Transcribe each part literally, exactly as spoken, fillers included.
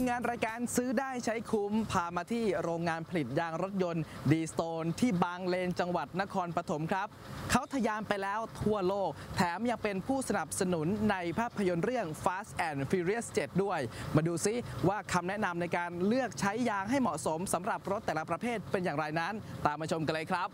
งานรายการซื้อได้ใช้คุ้มพามาที่โรงงานผลิตยางรถยนต์ดีสโตนที่บางเลนจังหวัดนครปฐมครับเขาทะยานไปแล้วทั่วโลกแถมยังเป็นผู้สนับสนุนในภาพยนตร์เรื่อง Fast and Furious เจ็ด ด้วยมาดูซิว่าคำแนะนำในการเลือกใช้ยางให้เหมาะสมสำหรับรถแต่ละประเภทเป็นอย่างไรนั้นตามมาชมกันเลยครับ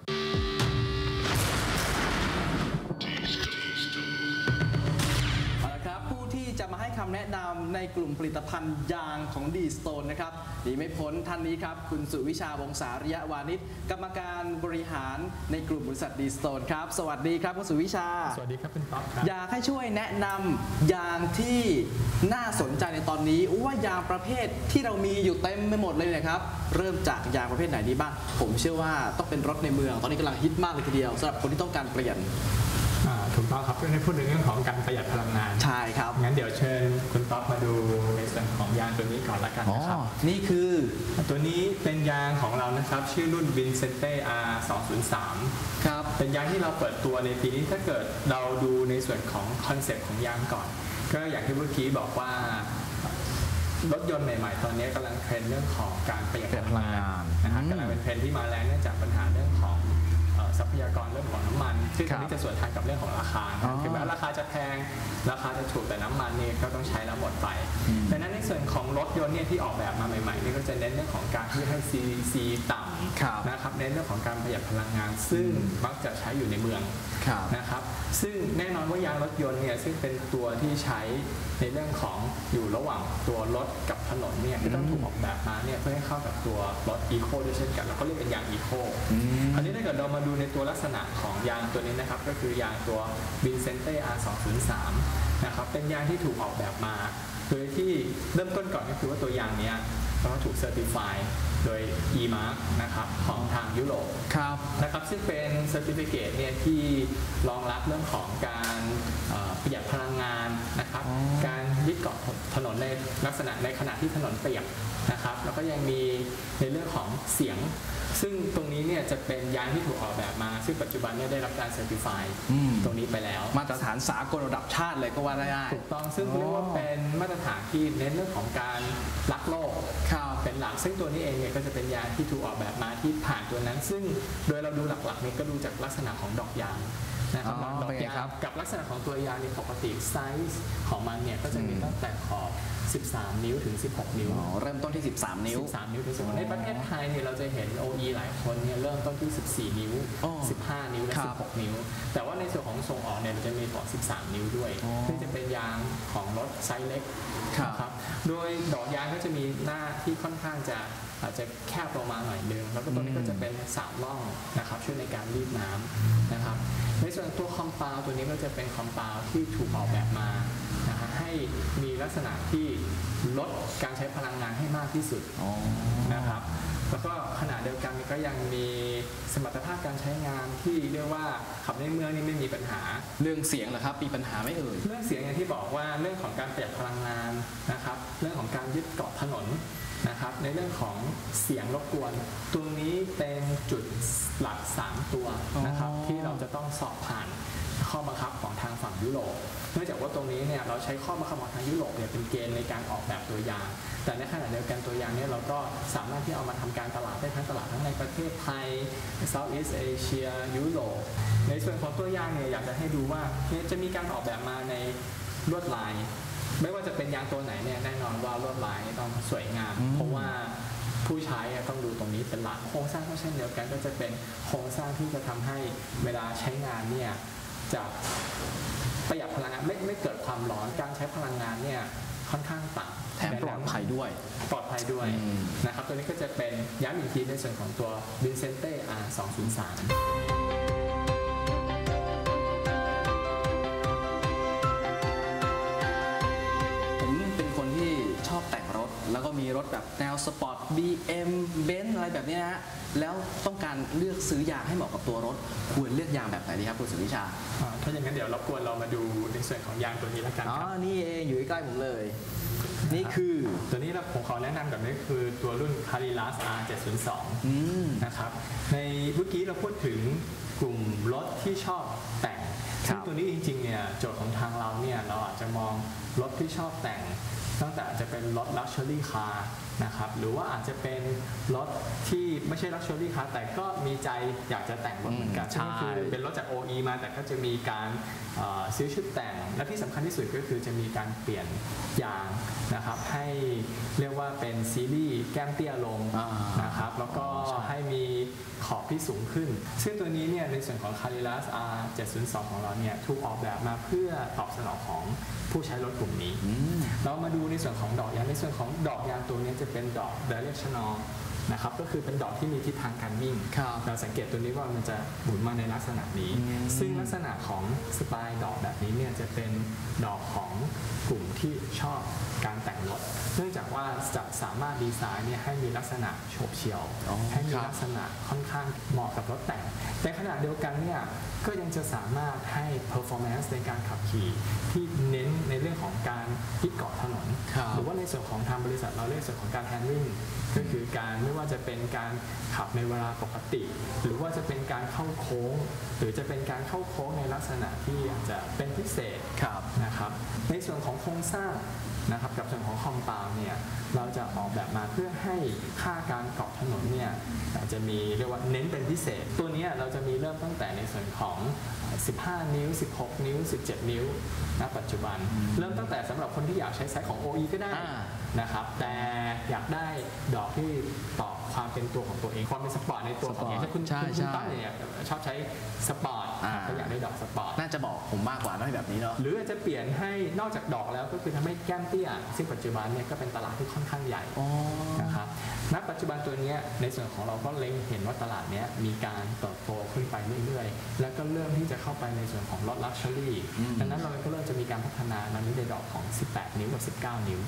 จะมาให้คำแนะนำในกลุ่มผลิตภัณฑ์ยางของดีสโตนนะครับหนีไม่พ้นท่านนี้ครับคุณสุวิชาวงศาริยวานิชกรรมการบริหารในกลุ่มบริษัทดีสโตนครับสวัสดีครับคุณสุวิชาสวัสดีครับคุณป๊อปครับอยากให้ช่วยแนะนำยางที่น่าสนใจในตอนนี้ว่ายางประเภทที่เรามีอยู่เต็มไปหมดเลยนะครับเริ่มจากยางประเภทไหนดีบ้างผมเชื่อว่าต้องเป็นรถในเมืองตอนนี้กำลังฮิตมากเลยทีเดียวสำหรับคนที่ต้องการเปลี่ยนถูกต้องครับในพูดถึงเรื่องของการประหยัดพลังงานใช่ครับงั้นเดี๋ยวเชิญคุณต๊อบมาดูในส่วนของยางตัวนี้ก่อนละกันนะครับนี่คือตัวนี้เป็นยางของเรานะครับชื่อรุ่น Vincente อาร์ สองศูนย์สามครับเป็นยางที่เราเปิดตัวในปีนี้ถ้าเกิดเราดูในส่วนของคอนเซ็ปต์ของยางก่อนก็อย่างที่เมื่อกี้บอกว่ารถยนต์ใหม่ๆตอนนี้กำลังเทรนด์เรื่องของการประหยัดพลังงานนะฮะกำลังเป็นเทรนด์ที่มาแรงเนื่องจากปัญหาเรื่องของทรัพยากรเรื่องของน้ำมันซึ่งอันนี้จะส่วนทางกับเรื่องของราคาถึงแม้ราคาจะแพงราคาจะถูกแต่น้ำมันนี่ก็ต้องใช้แล้วหมดไปดังนั้นในส่วนของรถยนต์เนี่ยที่ออกแบบมาใหม่ๆนี่ก็จะเน้นเรื่องของการที่ให้ ซี ซี ต่ำนะครับเน้นเรื่องของการประหยัดพลังงานซึ่งมักจะใช้อยู่ในเมืองนะครับซึ่งแน่นอนว่ายางรถยนต์เนี่ยซึ่งเป็นตัวที่ใช้ในเรื่องของอยู่ระหว่างตัวรถกับถนนเนี่ยที่ต้องถูกออกแบบมาเนี่ยเพื่อให้เข้ากับตัวรถอีโคด้วยเช่นกันเราก็เรียกเป็นยางอีโคอันนี้ถ้าเกิดเรามาดูในตัวลักษณะของยางตัวนี้นะครับก็คือยางตัว Vincente อาร์ สองศูนย์สาม นะครับเป็นยางที่ถูกออกแบบมาโดยที่เริ่มต้นก่อนก็คือว่าตัวยางนี้ก็ถูกเซอร์ติฟายโดย อี มาร์ค นะครับของทางยุโรปนะครับซึ่งเป็นเซอร์ติฟิเคตเนี่ยที่รองรับเรื่องของการประหยัดพลังงานนะครับการยึดเกาะถนนในลักษณะในขณะที่ถนนเปียกนะครับแล้วก็ยังมีในเรื่องของเสียงซึ่งตรงนี้เนี่ยจะเป็นยางที่ถูกออกแบบมาซึ่งปัจจุบันเนี่ยได้รับการเซอร์ติฟายตรงนี้ไปแล้วมาตรฐานสากลระดับชาติเลยก็ว่าได้ถูกต้องซึ่งเรียกว่าเป็นมาตรฐานที่เน้นเรื่องของการรักโลกเป็นหลักซึ่งตัวนี้เองเนี่ยก็จะเป็นยางที่ถูกออกแบบมาที่ผ่านตัวนั้นซึ่งโดยเราดูหลักๆเนี่ยก็ดูจากลักษณะของดอกยางนะครับดอกยางกับลักษณะของตัวยางในปกติไซส์ของมันเนี่ยก็จะมีตั้งแต่ขอบสิบสามนิ้วถึงสิบหกนิ้วเริ่มต้นที่สิบสามนิ้วสิบสามนิ้วถึงสิบหกในประเทศไทยเนี่ยเราจะเห็น โอ อี หลายคนเนี่ยเริ่มต้นที่สิบสี่นิ้วสิบห้านิ้วและสิบหกนิ้วแต่ว่าในส่วนของส่งออกเนี่ยจะมีต่อสิบสามนิ้วด้วยซึ่งจะเป็นยางของรถไซส์เล็กครับโดยดอกยางก็จะมีหน้าที่ค่อนข้างจะอาจจะแคบลงมาหน่อยนึงแล้วก็ตัวนี้ก็จะเป็นสามร่องนะครับช่วยในการรีดน้ำนะครับในส่วนตัวคอมเปลตัวนี้ก็จะเป็นคอมเปลที่ถูกออกแบบมานะฮะให้มีลักษณะที่ลดการใช้พลังงานให้มากที่สุดนะครับแล้วก็ขณะเดียวกันก็ยังมีสมรรถภาพการใช้งานที่เรียกว่าขับในเมืองนี่ไม่มีปัญหาเรื่องเสียงเหรอครับมีปัญหาไม่เอ่ยเรื่องเสียงอย่างที่บอกว่าเรื่องของการประหยัดพลังงานนะครับเรื่องของการยึดเกาะถนนนะครับในเรื่องของเสียงรบกวนตรงนี้เป็นจุดหลักสามตัวนะครับที่เราจะต้องสอบผ่านข้อบังคับของทางฝั่งยุโรปเนื่องจากว่าตรงนี้เนี่ยเราใช้ข้อบังคับของทางยุโรปเนี่ยเป็นเกณฑ์ในการออกแบบตัวยางแต่ในขณะเดียวกันตัวยางเนี่ยเราก็สามารถที่เอามาทำการตลาดได้ทั้งตลาดทั้งในประเทศไทย Southeast Asia ยุโรปในส่วนของตัวยางเนี่ยอยากจะให้ดูว่าจะมีการออกแบบมาในลวดลายไม่ว่าจะเป็นยางตัวไหนเนี่ยแน่นอนว่าลวดลายต้องสวยงามเพราะว่าผู้ใช้ต้องดูตรงนี้เป็นหลักโครงสร้างก็เช่นเดียวกันก็จะเป็นโครงสร้างที่จะทำให้เวลาใช้งานเนี่ยจะประหยัดพลังงานไม่ไม่เกิดความร้อนการใช้พลังงานเนี่ยค่อนข้างต่ำแถมปลอดภัยด้วยปลอดภัยด้วยนะครับตัวนี้ก็จะเป็นย้ำอีกทีในส่วนของตัว Vincente อาร์ สองศูนย์สามแล้วก็มีรถแบบแนวสปอร์ต บี เอ็ม Benz อะไรแบบนี้นะฮะแล้วต้องการเลือกซื้อยางให้เหมาะกับตัวรถควรเลือกยางแบบไหนดีครับคุณสุวิชาถ้าอย่างนั้นเดี๋ยวรบกวนเรามาดูในส่วนของยางตัวนี้แล้วกันครับอ๋อนี่เองอยู่ใกล้ผมเลยนี่คือตัวนี้เราผมขอแนะนำกับนี่คือตัวรุ่น Carreras อาร์ เจ็ดศูนย์สองนะครับในเมื่อกี้เราพูดถึงกลุ่มรถที่ชอบแต่งซึ่งตัวนี้จริงๆเนี่ยโจทย์ของทางเราเนี่ยเราอาจจะมองรถที่ชอบแต่งตั้งแต่อาจจะเป็นรถ Luxury Car นะครับหรือว่าอาจจะเป็นรถที่ไม่ใช่ Luxury Car แต่ก็มีใจอยากจะแต่งรถเหมือนกันก็คือเป็นรถจาก โอ อี มาแต่ก็จะมีการซื้อชุดแต่งและที่สำคัญที่สุดก็คือจะมีการเปลี่ยนยางนะครับให้เรียกว่าเป็นซีรีส์แก้มเตี้ยลงนะครับแล้วก็ให้มีขอบที่สูงขึ้นซึ่งตัวนี้เนี่ยในส่วนของ Carreras อาร์ เจ็ดศูนย์สอง ของเราเนี่ยถูกออกแบบมาเพื่อตอบสนองของผู้ใช้รถกลุ่มนี้เรามาดูในส่วนของดอกยางในส่วนของดอกยางตัวนี้จะเป็นดอก directional นะครับก็คือเป็นดอกที่มีทิศทางการวิ่งเราสังเกตตัวนี้ว่ามันจะหมุนมาในลักษณะนี้ซึ่งลักษณะของสไตล์ดอกแบบนี้เนี่ยจะเป็นดอกของกลุ่มที่ชอบการแต่งรถเนื่องจากว่าจะสามารถดีไซน์เนี่ยให้มีลักษณะโฉบเฉี่ยวให้มีลักษณะค่อนข้างเหมาะกับรถแต่งแต่ขณะเดียวกันเนี่ยก็ยังจะสามารถให้ performance ในการขับขี่ที่เน้นในเรื่องของการยึดเกาะถนนหรือว่าในส่วนของทางบริษัทเราเรียกส่วนของการ handling ก็คือการไม่ว่าจะเป็นการขับในเวลาปกติหรือว่าจะเป็นการเข้าโค้งหรือจะเป็นการเข้าโค้งในลักษณะที่อาจจะเป็นพิเศษนะครับในส่วนของโครงสร้างนะครับกับส่วนของคอมเปาน์เนี่ยเราจะออกแบบมาเพื่อให้ค่าการเกาะถนนเนี่ยจะมีเรียกว่าเน้นเป็นพิเศษตัวนี้เราจะมีเริ่มตั้งแต่ในส่วนของสิบห้านิ้วสิบหกนิ้วสิบเจ็ดนิ้วณปัจจุบันเริ่มตั้งแต่สำหรับคนที่อยากใช้ไซส์ของ โอ อี ก็ได้นะครับแต่อยากได้ดอกที่ตอบความเป็นตัวของตัวเองความเป็นสปอร์ตในตัวของอย่างเช่นคุณคุณตั้งเนี่ยชอบใช้สปอร์ตก็อยากได้ดอกสปอร์ตน่าจะบอกผมมากกว่าไม่แบบนี้เนาะหรืออาจจะเปลี่ยนให้นอกจากดอกแล้วก็คือทำให้แก้มเตี้ยซึ่งปัจจุบันเนี่ยก็เป็นตลาดที่ค่อนข้างใหญ่นะครับณปัจจุบันตัวนี้ในส่วนของเราก็เล็งเห็นว่าตลาดนี้มีการเติบโตขึ้นไปเรื่อยๆแล้วก็เริ่มที่จะเข้าไปในส่วนของรถ Luxury ดังนั้นเราก็เริ่มจะมีการพัฒนาในนี้ในดอกของสิบแปดนิ้วกับสิบเก้านิ้ว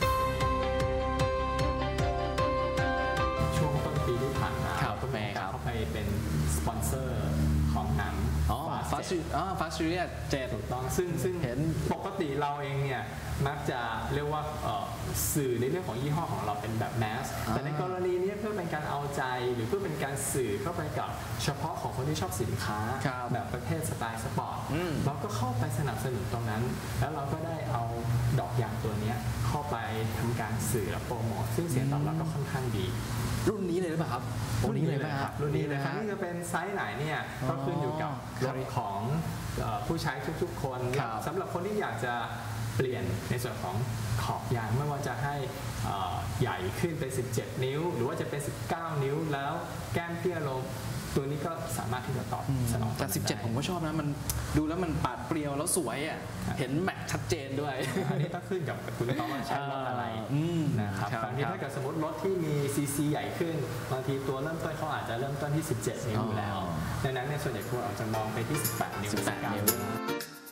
ช่วงต้นปีที่ผ่านมาเราก็มีการเข้าไปเป็นสปอนเซอร์ของหนังฟาสต์อ๋อฟาสต์เรียเจ็ดถูกต้องซึ่งซึ่งเห็นปกติเราเองเนี่ยมักจะเรียกว่าสื่อในเรื่องของยี่ห้อของเราเป็นแบบแมสแต่ในกรณีนี้เพื่อเป็นการเอาใจหรือเพื่อเป็นการสื่อเข้าไปกับเฉพาะของคนที่ชอบสินค้าแบบประเภทสไตล์สปอร์ตเราก็เข้าไปสนับสนุนตรงนั้นแล้วเราก็ได้เอาดอกยางตัวนี้เข้าไปทำการสื่อและโปรโมทซึ่งเสียงตอบรับก็ค่อนข้างดีรุ่นนี้เลยหรือเปล่าครับรุ่นนี้เลยครับรุ่นนี้เลยครับนี่จะเป็นไซส์ไหนเนี่ยก็ขึ้นอยู่กับรถของผู้ใช้ทุกๆคนสำหรับคนที่อยากจะเปลี่ยนในส่วนของขอบยางไม่ว่าจะให้ใหญ่ขึ้นเป็นสิบเจ็ดนิ้วหรือว่าจะเป็นสิบเก้านิ้วแล้วแก้มเตี้ยลงตัวนี้ก็สามารถที่จะตอบสนองแต่สิบเจ็ดผมก็ชอบนะมันดูแล้วมันปาดเปรียวแล้วสวยอ่ะเห็นแม็กชัดเจนด้วยอันนี้ต้องขึ้นกับคุณต้องว่าใช้รถอะไรนะครับบางทีถ้าเกิดสมมติรถที่มีซีซีใหญ่ขึ้นบางทีตัวเริ่มต้นเขาอาจจะเริ่มต้นที่สิบเจ็ดนิ้วแล้วดังนั้นในส่วนใหญ่พวกเราจะมองไปที่สิบแปดนิ้วสิบเก้านิ้ว